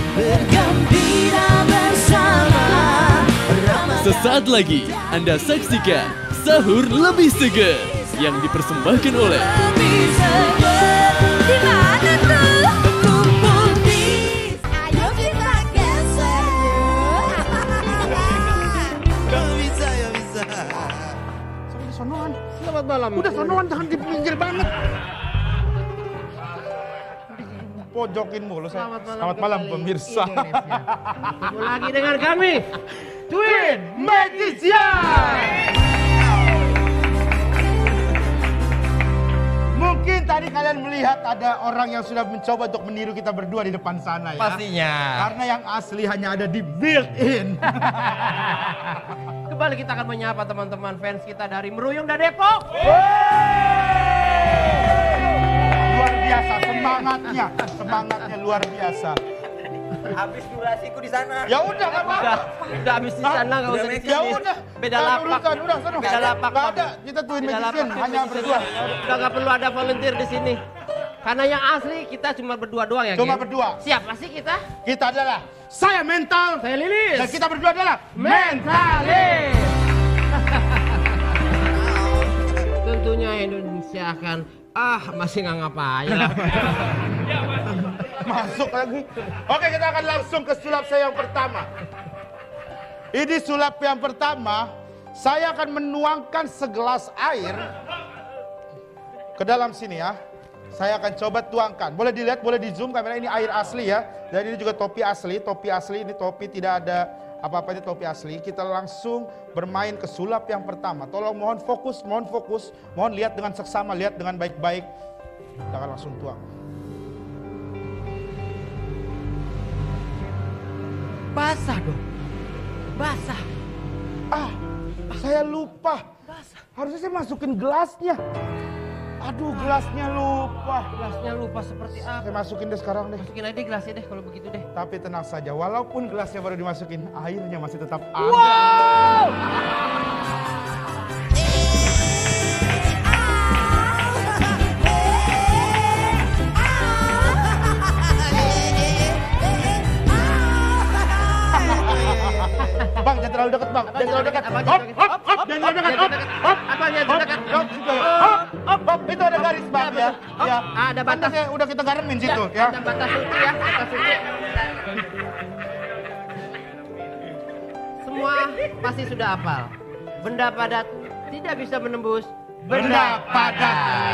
bergembira bersama. Sesaat lagi Anda saksikan Sahur Lebih Seger yang dipersembahkan oleh Lebih seger, di mana tuh? Kumpul di, ayo kita geser yuk. Gak bisa, ya bisa. Sampai sonoan. Selamat malam. Udah sonoan, jangan di pinggir banget. Pojokin mulu saya. Selamat malam pemirsa. Ketemu lagi dengan kami, Twin Magician. Mungkin tadi kalian melihat ada orang yang sudah mencoba untuk meniru kita berdua di depan sana ya. Pastinya. Karena yang asli hanya ada di built-in. kembali kita akan menyapa teman-teman fans kita dari Meruyung dan Depok. Luar biasa semangatnya. Semangatnya luar biasa. Habis durasiku di sana. Ya udah enggak apa-apa. Udah habis di sana nggak usah di sini. Ya udah. Beda Jangan lapak. urusan, udah sana. Beda lapak. Enggak ada. Kita Twin Beda Magician lapak, hanya Twin berdua. Magician. Udah nggak perlu ada volunteer di sini. Karena yang asli kita cuma berdua doang ya. Cuma Gen? berdua. Siapa sih kita? Kita adalah saya Mental. Saya Lilis. Dan kita berdua adalah Mentalis. Tentunya Indonesia akan masih nggak ngapain lah. Masuk lagi. Oke, kita akan langsung ke sulap saya yang pertama. Ini sulap yang pertama, saya akan menuangkan segelas air ke dalam sini ya. Saya akan coba tuangkan. Boleh dilihat, boleh di zoom kamera, ini air asli ya. Dan ini juga topi asli ini topi tidak ada apa-apa, ini topi asli. Kita langsung bermain ke sulap yang pertama. Tolong mohon fokus, mohon lihat dengan seksama, lihat dengan baik-baik. Kita akan langsung tuang. Basah dong. Basah. Saya lupa. Harusnya saya masukin gelasnya. Aduh, gelasnya lupa. Gelasnya lupa seperti apa. Saya masukin deh sekarang deh. Masukin aja gelasnya deh kalau begitu deh. Tapi tenang saja, walaupun gelasnya baru dimasukin, airnya masih tetap ada. Wow! Bang, jangan terlalu dekat, Bang. Jangan terlalu dekat. Apa, Hop, hop, hop. Jangan terlalu dekat. Hop, hop. Apanya Hop, dekat? hop, situ ya. Hop, hop, hop. Itu ada garis, Bang ya. Hop, Ya. ada batas. Kan udah kita garemin situ ya. Ada batas suci ya, batas suci. Semua pasti sudah hafal. Benda padat tidak bisa menembus Benda padat.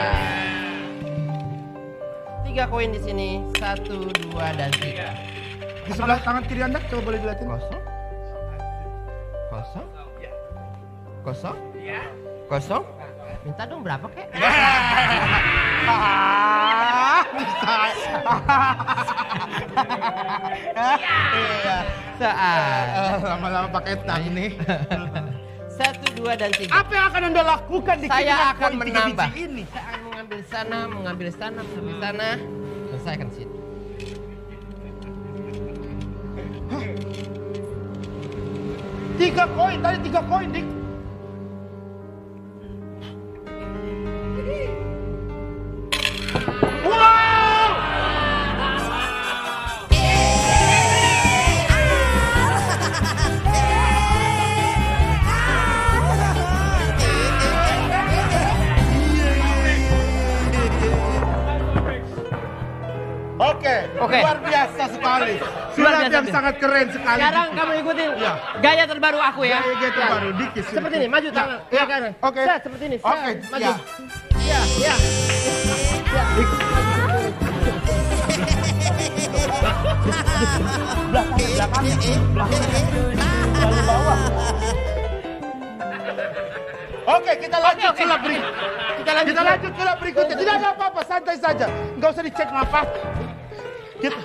3 koin di sini, 1, 2, dan 3. Di sebelah tangan kiri Anda, coba boleh dilihatin. Kosong. Kosong. Kosong. Kosong. Minta dong berapa kek? Iya. Saat. Lama-lama pakai tang nih. 1, 2, dan 3. Apa yang akan Anda lakukan di Saya kiri akan koin 3 menambah. biji ini? Saya akan mengambil sana, mengambil sana, mengambil sana. Dan saya akan sini. Tiga koin, tadi 3 koin, Dik. Wow! Oke, luar biasa sekali. Sulap biasa, yang Dik. sangat keren sekali. Sekarang kamu ikutin Ya. gaya terbaru aku ya. Gaya terbaru, dikit. Seperti ini, maju tangan. Ya, kanan. oke. Set, seperti ini. Set, Oke, maju. ya. Ya, ya. Oke, kita lanjut Oke. sulap berikutnya. Kita lanjut. Kita lanjut sulap berikutnya. Tidak ada apa-apa, santai saja. Nggak usah dicek apa. Kita...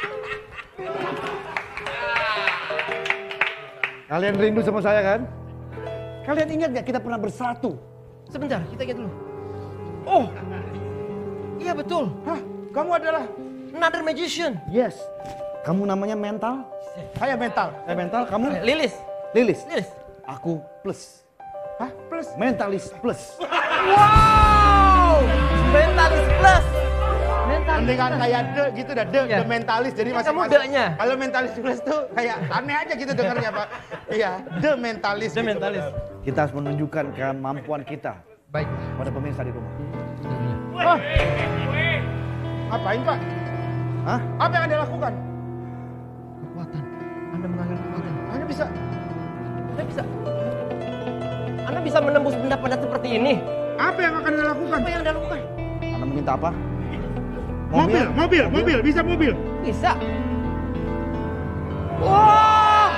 Kalian rindu sama saya kan? Kalian ingat gak kita pernah bersatu? Sebentar, kita ingat dulu. Oh, iya betul. Hah? Kamu adalah... Another magician. Yes. Kamu namanya Mental? Saya Mental. Saya Mental, kamu? Lilis. Lilis. Lilis. Aku Plus. Hah? Plus? Mentalis Plus. Wow! Mentalis plus. Mentalis Mendingan kayak de gitu dah, Ya. de mentalis. Jadi Kamu masing-masing. de-nya. Kalau mentalis tulis tuh kayak aneh aja gitu dengarnya Pak. Iya, de mentalis. Dia gitu. mentalis. Kita harus menunjukkan kemampuan kita Baik. pada pemirsa di rumah. Oh, Ngapain Pak? Hah? Apa yang Anda lakukan? kekuatan. Anda mengambil kekuatan. Anda bisa. Anda bisa. Anda bisa menembus benda padat seperti ini. Apa yang akan Anda lakukan? Apa yang Anda lakukan? Anda meminta apa? Mobil, bisa mobil. Bisa. Wah!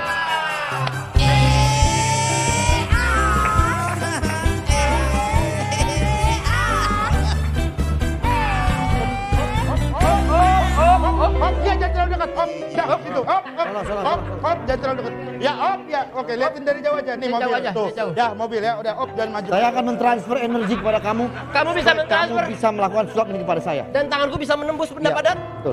Hop, ya jangan terlalu dekat. Hop, ya, situ. Hop, Salah. hop, jangan terlalu dekat. Ya, hop, ya. Oke, liatin dari jauh aja. Nih Dari mobil. jauh aja, Tuh. dari jauh. Ya, mobil ya. Udah, hop, jangan maju. Saya akan mentransfer energi kepada kamu. Kamu bisa mentransfer Kamu bisa melakukan sulap ini kepada saya. dan tanganku bisa menembus benda Ya, padat. Betul.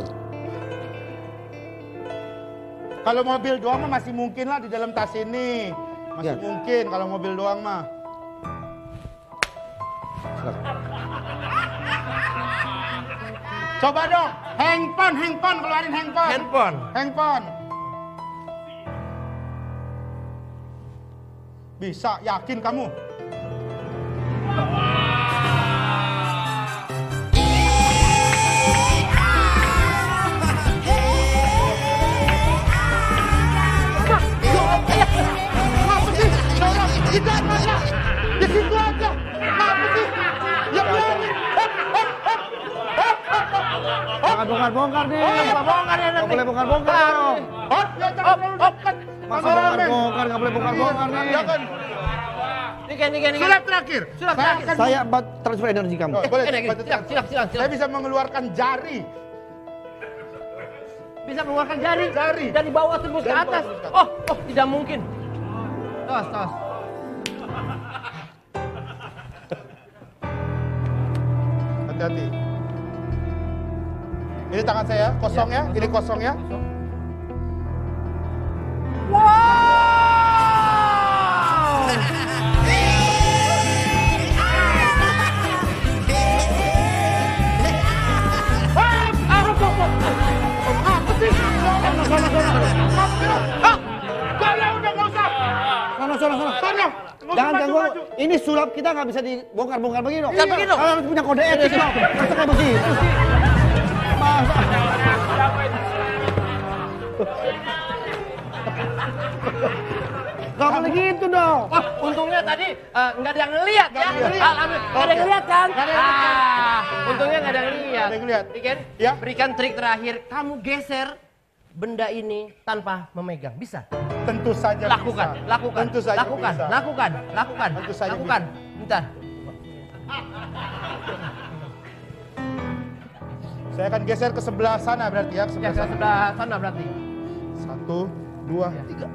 Kalau mobil doang mah masih mungkin lah di dalam tas ini. Masih Ya. mungkin kalau mobil doang mah. Coba dong, handphone, keluarin handphone. Handphone. Bisa, yakin kamu? Kenapa sih? Tolong, kita aja. Di situ aja. Kenapa sih? Ya biarin. Jangan bongkar-bongkar nih. Bongkar ya Nggak nanti. boleh bongkar-bongkar dong. Hop, ya jangan terlalu dekat. Masa Kameramen. bongkar, nggak boleh bongkar-bongkar nih. Jangan. Nih. Sulap terakhir. Sulap Saya terakhir. akan- Saya buat transfer energi kamu. Oh, boleh. Silakan, bantu silakan. Saya bisa mengeluarkan jari. Bisa mengeluarkan jari. Jari. Dari bawah tembus ke Dari atas. bawah tembus ke atas. Oh, tidak mungkin. Tos. Hati-hati. Ini tangan saya kosong ya. Ini kosong ya. Sana. Jangan ganggu. Ini sulap kita nggak bisa dibongkar-bongkar begini dong. Nggak begini dong. Kalian harus punya kode etik dong. Masa kayak begitu sih? Masa? Gak boleh gitu dong. Wah, untungnya tadi nggak ada yang ngeliat ya. Nggak ada yang ngeliat. Alhamdulillah. Nggak ada yang ngeliat kan? Nggak ada yang ngeliat. Untungnya nggak ada yang ngeliat. Nggak ada yang ngeliat. Iken, Ya. berikan trik terakhir. Kamu geser benda ini tanpa memegang. Bisa? Tentu saja Lakukan, bisa. lakukan, Tentu saja lakukan, bisa. lakukan. Tentu saja Lakukan. Bentar. Saya akan geser ke sebelah sana berarti ya. Ke Ya, sebelah ke sana. sebelah sana berarti. 1, 2, 3.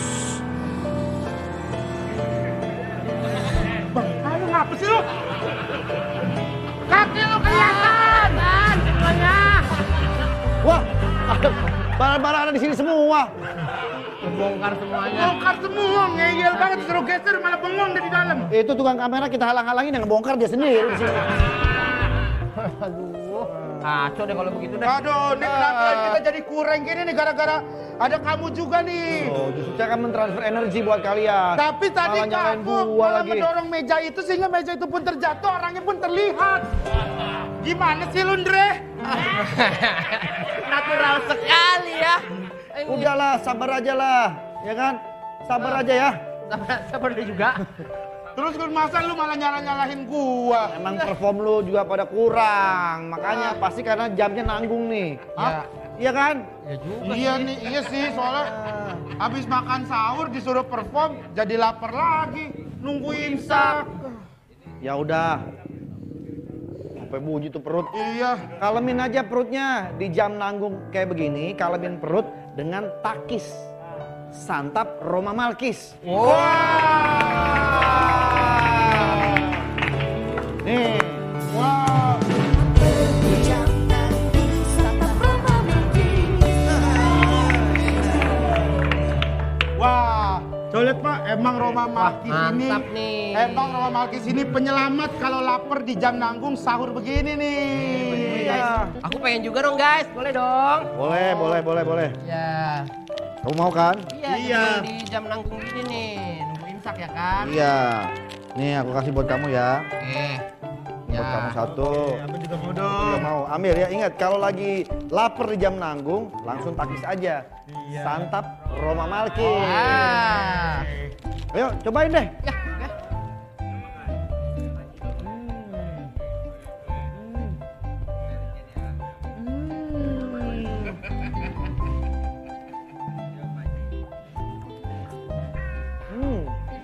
Bang, lu ngapa sih lu? Kaki lu kelihatan. Semuanya. Wah, barang-barang ada di sini semua. Membongkar semuanya. Bongkar semua, ngeyel banget disuruh geser malah bengong dari dalam. Itu tukang kamera kita halang-halangin yang ngebongkar dia sendiri di sini. Aduh, kacau deh kalau begitu deh. Aduh, ini kenapa kita jadi kurang gini nih gara-gara ada kamu juga nih. Oh, justru saya akan mentransfer energi buat kalian. Tapi tadi Malah nyalain kamu gua malah lagi. mendorong meja itu sehingga meja itu pun terjatuh, orangnya pun terlihat. Gimana sih lu, Ndre? Natural sekali ya. Udahlah, sabar aja lah, ya kan? Sabar aja ya. Sabar dia juga. Terus masa lu malah nyalahin gua? Emang perform lu juga pada kurang, makanya pasti karena jamnya nanggung nih. Hah? Iya kan? Ya juga. Iya nih, iya sih soalnya habis makan sahur disuruh perform jadi lapar lagi, nunggu imsak. Ya udah. Sampai bunyi tuh perut. Iya. Kalemin aja perutnya di jam nanggung kayak begini, kalemin perut dengan takis. Santap Roma Malkis. Nih. Wow. Wah, Tuh lihat Pak, emang Roma Malkis ini, mantap nih. emang Roma Malkis ini penyelamat kalau lapar di jam nanggung sahur begini nih. Iya. Aku pengen juga dong guys, boleh dong? Boleh. Ya. Kamu mau kan? Iya, Iya. di jam nanggung gini nih, nunggu imsak ya kan? Iya. Nih aku kasih buat kamu ya. Oke. Buat kamu satu. Aku juga mau Juga dong. mau ambil ya. Ingat kalau lagi lapar di jam nanggung langsung takis aja. Santap Roma Malkis. Ah. Ayo cobain deh. Ya, ya. Hmm.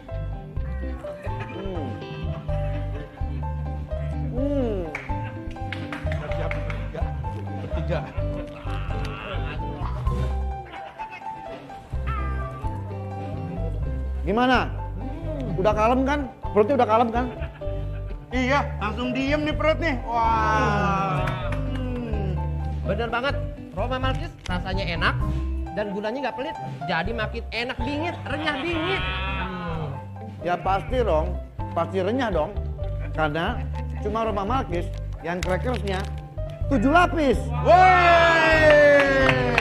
Siap, ya. Bertiga. Gimana? Udah kalem kan? Perutnya udah kalem kan? Iya, langsung diem nih perut nih. Wah. Bener banget, Roma Malkis rasanya enak dan gulanya nggak pelit, jadi makin enak bingit, renyah bingit. Ya pasti dong, pasti renyah dong. Karena cuma Roma Malkis yang crackersnya 7 lapis. Woi.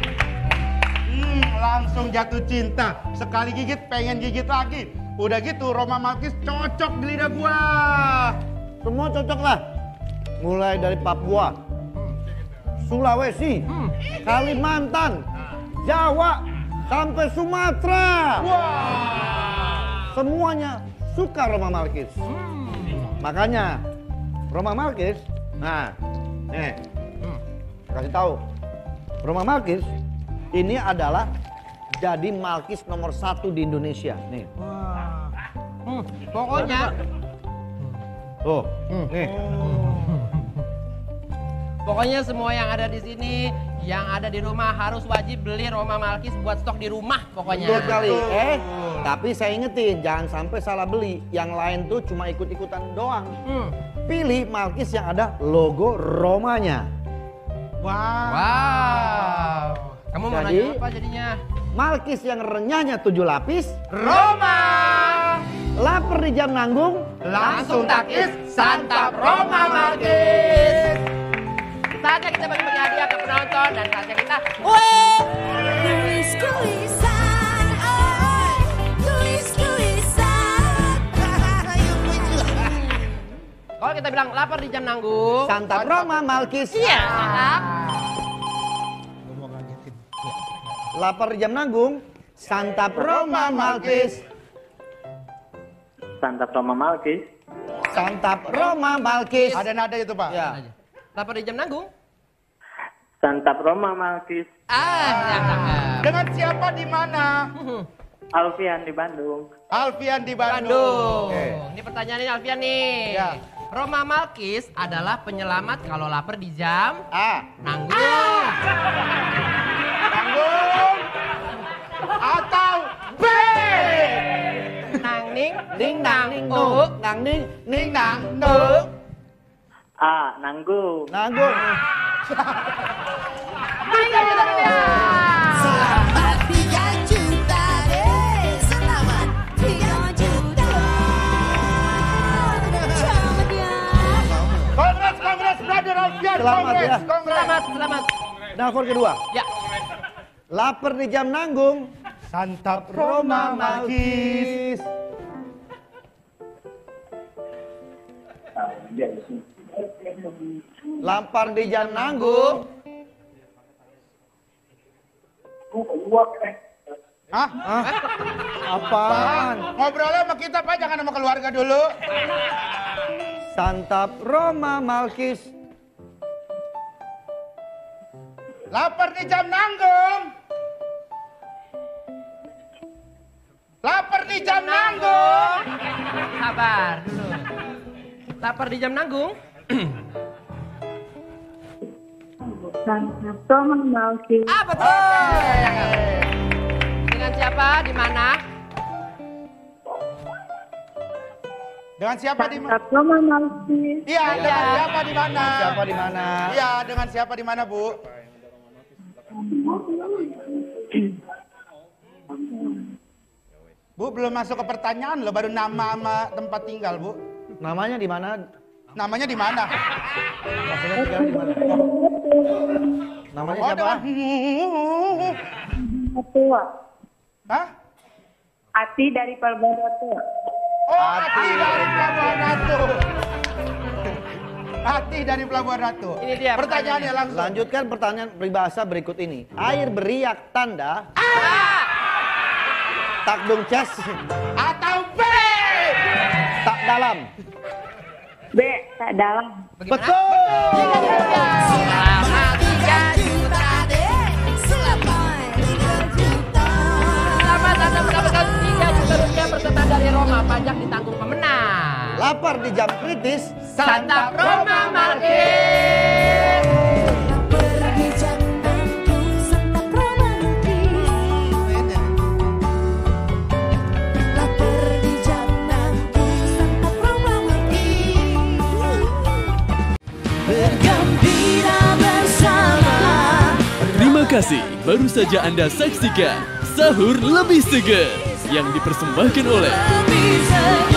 Langsung jatuh cinta. Sekali gigit pengen gigit lagi. Udah gitu Roma Malkis cocok di lidah gua. Semua cocok lah. Mulai dari Papua, Sulawesi, Kalimantan, Jawa, sampai Sumatera. Semuanya suka Roma Malkis. Makanya Roma Malkis, nah, nih, kasih tahu, Roma Malkis ini adalah jadi Malkis nomor 1 di Indonesia. Nih, Pokoknya, tuh, nih. pokoknya semua yang ada di sini, yang ada di rumah harus wajib beli Roma Malkis buat stok di rumah pokoknya. Betul sekali. Tapi saya ingetin, jangan sampai salah beli. Yang lain tuh cuma ikut-ikutan doang. Pilih Malkis yang ada logo Romanya. Wow. Kamu mau Jadi- nanya apa jadinya? Malkis yang renyahnya 7 lapis, Roma. lapar di jam nanggung, Langsung takis, santap Roma Malkis. Saatnya kita bagi-bagi hadiah ke penonton dan saatnya kita Kuis-kuisan, oi, kuis-kuisan. kalau kita bilang lapar di jam nanggung. santap Roma Malkis. Iya. Lapar di jam nanggung, santap Roma Malkis. Santap Roma Malkis. Santap Roma Malkis. Ada nada itu Pak. Ya. Lapar di jam nanggung. Santap Roma Malkis. Cakep. Dengan siapa di mana? Alfian di Bandung. Alfian di Bandung. Bandung. Oke. Ini pertanyaannya Alfian nih. Ya. Roma Malkis adalah penyelamat kalau lapar di jam A. nanggung. Tanggung. Atau B. Nang ning Ding nang ning oh. nung, nang ning ning nang nung. A. Nanggung. Nanggung. Ayo kita lihat. Selamat 3 juta deh, selamat 3 juta. Selamat ya. Kongres, brother Alfian. Selamat Kongres, ya. kongres. Selamat. Nelfon kedua. Ya. Lapar di jam nanggung, Santap Roma Malkis. Lapar di jam nanggung. Hah? Apaan? Ngobrolnya sama kita Pak, jangan sama keluarga dulu. Santap Roma Malkis. Lapar di jam nanggung. Lapar di jam nanggung. Sabar dulu. Lapar di jam nanggung. Santap Roma Malkis. Ah betul. Dengan siapa? Di mana? Dengan siapa di mana? Santap Roma Malkis. Iya, dengan siapa di mana? Siapa di mana? Iya, dengan siapa di mana, Bu? Bu, belum masuk ke pertanyaan loh, baru nama sama tempat tinggal, Bu. Namanya di mana? Namanya di mana? Maksudnya tinggal di mana? Namanya Oh, siapa? Tua. Hah? Ati dari Palbarato. Oh, Ati dari Pelabuhan Ratu. Ati dari Pelabuhan Ratu. Ini dia Pertanyaannya langsung. Lanjutkan pertanyaan peribahasa berikut ini. Air beriak tanda. Takdung ces. Atau B. Tak dalam. B. Tak dalam. Betul. Selamat 3 juta deh. Selamat 3 juta. Selamat Anda mendapatkan 3 juta rupiah peserta dari Roma. Pajak ditanggung pemenang. Lapar di jam kritis. Santap Roma Malkis. Pergi janganku santap romantis. Lapar di janganku santap romantis. Bergembira bersama. Terima kasih, baru saja Anda saksikan Sahur Lebih Seger yang dipersembahkan oleh Lebih segar.